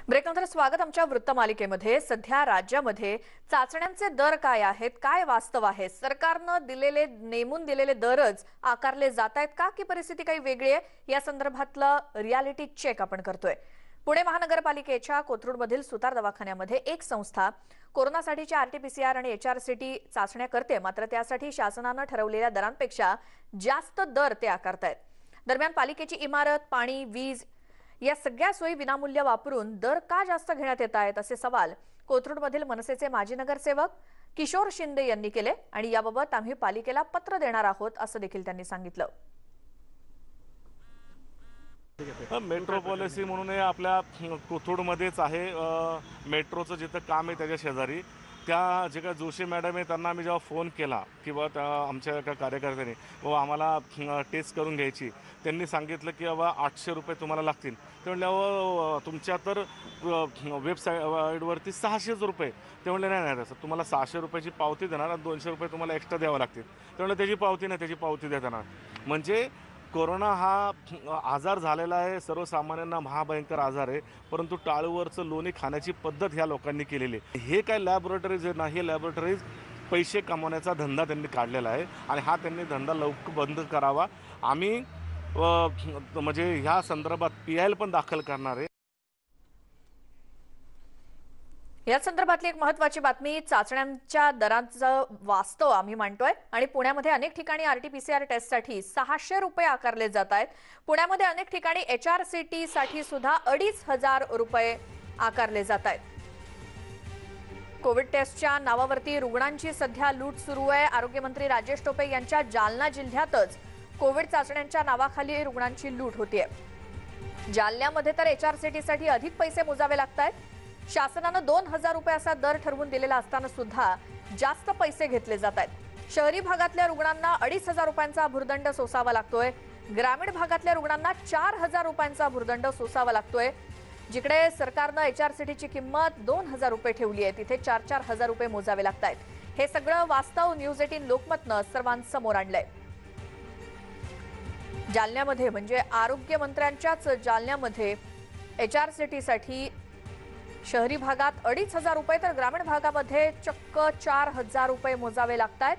ब्रेकनंतर स्वागत आमच्या वृत्तमालिकेमध्ये। सध्या राज्यामध्ये चाचण्यांचे दर काय आहेत, काय वास्तव आहे? सरकारने नेमून दिलेले दरच आकारले जात आहेत का की परिस्थिती काही वेगळी आहे? या संदर्भातलं रियालिटी चेक आपण करतोय। पुणे महानगरपालिकेच्या कोथरूडमधील सुतार दवाखान्यामध्ये एक संस्था कोरोनासाठीच्या आरटीपीसीआर आणि एचआरसीटी चाचण्या करते, मात्र त्यासाठी शासनाने ठरवलेल्या दरांपेक्षा जास्त दर ते आकारतायत। दरम्यान पालिकेची इमारत, पाणी, वीज या सगळ्या सोयी विनामूल्य वापरून दर का जास्त घेण्यात येत आहेत असे सवाल कोथरूडमधील मनसेचे माजी नगरसेवक किशोर शिंदे यांनी केले आणि याबाबत आम्ही पालिकेला पत्र देणार आहोत असं देखील त्यांनी सांगितलं। मेट्रो पॉलिसी म्हणून आपल्या कोथरूडमध्येच आहे। मेट्रोचं जिथं काम आहे त्याच्या शेजारी त्या जे काय जोशी मॅडम आहे त्यांना आम्ही जेव्हा फोन केला की बाबा त्या आमच्या एका कार्यकर्त्याने बाबा आम्हाला टेस्ट करून घ्यायची, त्यांनी सांगितलं की बाबा 800 रुपये तुम्हाला लागतील। ते म्हणल्यावर तुमच्या तर वेबसाईटवरती 600 रुपये। ते म्हणले नाही नाही तसं तुम्हाला 600 रुपयाची पावती देणार आणि 200 रुपये तुम्हाला एक्स्ट्रा द्यावं लागतील। ते म्हणलं त्याची पावती नाही, त्याची पावती देणार म्हणजे कोरोना हा आजार झालेला आहे, सर्वसामान्यांना महाभयंकर आजार आहे, परंतु टाळूवरचं लोणी खाण्याची पद्धत ह्या लोकांनी केलेली आहे। हे काय लॅबोरेटरीज आहे ना, हे लॅबोरेटरीज पैसे कमवण्याचा धंदा त्यांनी काढलेला आहे आणि हा त्यांनी धंदा लवकर बंद करावा। आम्ही म्हणजे ह्या संदर्भात PIL पण दाखल करणार आहे। या संदर्भातली एक महत्त्वाची बातमी, चाचण्यांच्या दरांचं वास्तव आम्ही मांडतोय आणि पुण्यामध्ये अनेक ठिकाणी आरटीपीसीआर टेस्टसाठी 600 रुपये आकारले जात आहेत। पुण्यामध्ये अनेक ठिकाणी एचआरसीटी साठी सुद्धा 2500 रुपये आकारले जात आहेत। कोविड टेस्टच्या नावावरती रुग्णांची सध्या लूट सुरू आहे। आरोग्यमंत्री राजेश टोपे यांच्या जालना जिल्ह्यातच कोविड चाचण्यांच्या नावाखाली रुग्णांची लूट होतीये। जालन्यामध्ये तर एचआरसीटीसाठी अधिक पैसे मोजावे लागतात। शासनाने 2000 रुपये असा दर ठरवून दिलेला असताना सुद्धा जास्त पैसे घेतले जात आहेत। शहरी भागातल्या रुग्णांना 2500 रुपयांचा भुर्दंड सोसावा लागतोय। ग्रामीण भागातल्या रुग्णांना 4000 रुपयांचा भुर्दंड सोसावा लागतोय। जिकडे सरकारने एचआरसीटीची किंमत 2000 रुपये ठेवली आहे, तिथे 4-4 हजार रुपये मोजावे लागतात। हे सगळं वास्तव न्यूज 18 लोकमतनं सर्वांसमोर आणलंय। जालन्यामध्ये म्हणजे आरोग्यमंत्र्यांच्याच जालन्यामध्ये एचआरसीटीसाठी शहरी भागात 2500 रुपये तर ग्रामीण भागामध्ये चक्क 4000 रुपये मोजावे लागतात।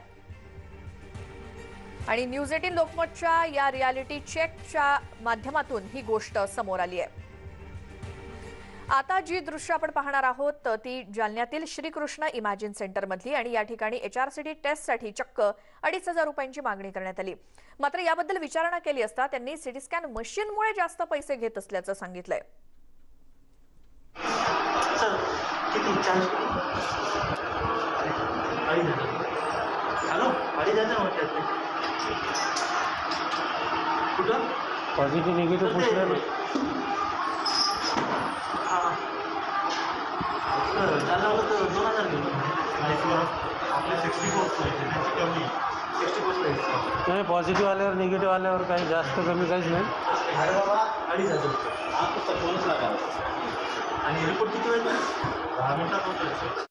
आणि न्यूज 18 लोकमतच्या या रियालिटी चेकच्या माध्यमातून ही गोष्ट समोर आली आहे। आता जी दृश्य आपण पाहणार आहोत ती जालन्यातील श्रीकृष्ण इमॅजिन सेंटर मधली आणि या ठिकाणी एचआरसीटी टेस्टसाठी चक्क 2500 रुपयांची मागणी करण्यात आली। मात्र याबद्दल विचारणा केली असता त्यांनी सिटी स्कॅन मशीनमुळे जास्त पैसे घेत असल्याचं सांगितलंय। किती चार्ज हॅलो गाडी जायचं म्हटलं कुठं पॉझिटिव्ह निगेटिव्ह पुसलं त्याला होतं 2000 घेऊन आपल्या 64 नाही। पॉझिटिव्ह आल्यावर निगेटिव्ह आल्यावर काही जास्त कमी काहीच नाही। अरे बाबा 2500 आता फोनच लागावा आणि रिपोर्ट किती वेळ 10 मिनिटात होतं।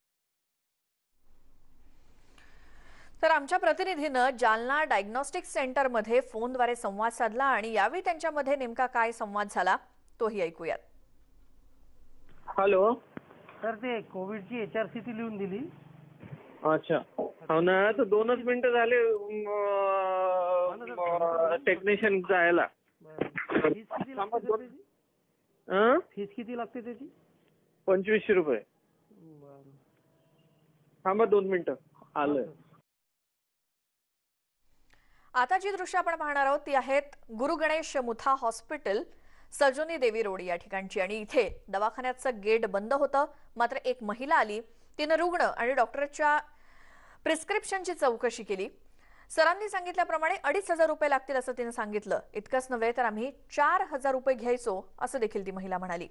तर आमच्या प्रतिनिधीनं जालना डायग्नोस्टिक सेंटरमध्ये फोनद्वारे संवाद साधला आणि यावेळी त्यांच्यामध्ये नेमका काय संवाद झाला तोही ऐकूयात। हॅलो तर ते कोविडची एचआरसीटी लिहून दिली। अच्छा हो ना, तर 2च मिनिटं झाले टेक्निशियन जायला। फीस किती लागते त्याची? 2500 रुपये। थांबा 2 मिनिटं आलं। आता जी दृश्य आपण पाहणार आहोत ती आहेत गुरु गणेश मुथा हॉस्पिटल सजोनी देवी रोड या ठिकाणची आणि इथे दवाखान्याचं गेट बंद होतं। मात्र एक महिला आली, तिने रुग्ण आणि डॉक्टरच्या प्रिस्क्रिप्शनची चौकशी केली। सरांनी सांगितल्याप्रमाणे 2500 रुपये लागतील असं तिने सांगितलं। इतकंच नव्हे तर आम्ही 4000 रुपये घ्यायचो असं देखील ती महिला म्हणाली।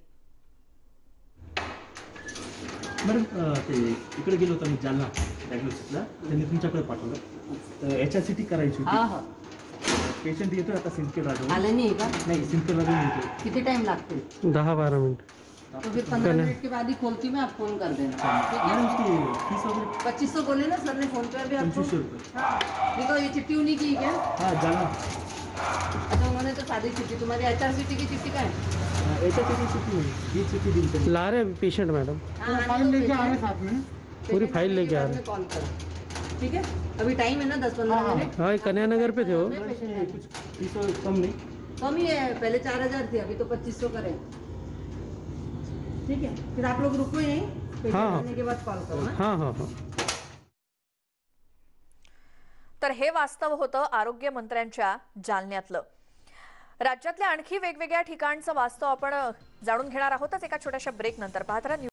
मॅडम ते इकडे गेलो होतो मी जालना डायग्नोस्टिकला, त्यांनी तुमच्याकडे पाठवलं। एचआरसीटी करायची होती। पेशंट येतो आता सिंदखेड राजा आलं नहीं का? नाही सिंदखेड राजा येतो। कितने टाइम लगते? 10-12 मिनिट। तो फिर 15 मिनट के बाद ही खोलती मैं, आप फोन कर देना। मैडम उसकी फीस वगैरह 2500 बोले ना सर ने फोन पे अभी आपको। 2500 रुपये। हाँ देखो ये चिट्ठी उन्हीं की क्या? हाँ जालना अच्छा उन्होंने तो सादी चिट्ठी तुम्हारी HRCT की चिट्ठी का है याच्यासाठी चिठ्ठी नाही ही चिठ्ठी दिली त्यांनी. ला रहे पेशेंट मैडम, फाइल लेके आ रहे साथ में पूरी फाइल लेके आ रहे। कॉल करो ठीक है अभी टाइम है ना 10-15 मिनट हाँ, ये कन्या नगर पे थे वो। कुछ फीस कम नहीं. कम ही है पहले 4000 थी अभी तो 2500 करें ठीक है फिर आप लोग रुको यहीं पेशेंट हाँ, हाँ। आने के बाद कॉल करो हाँ? हाँ हाँ हाँ। तर हे वास्तव होतं आरोग्य मंत्र्यांच्या जालन्यातलं. राज्यातल्या आणखी वेगवेगळ्या ठिकाणचं वास्तव आपण जाणून घेणार आहोतच एका छोट्याशा ब्रेक नंतर. पाहत राहा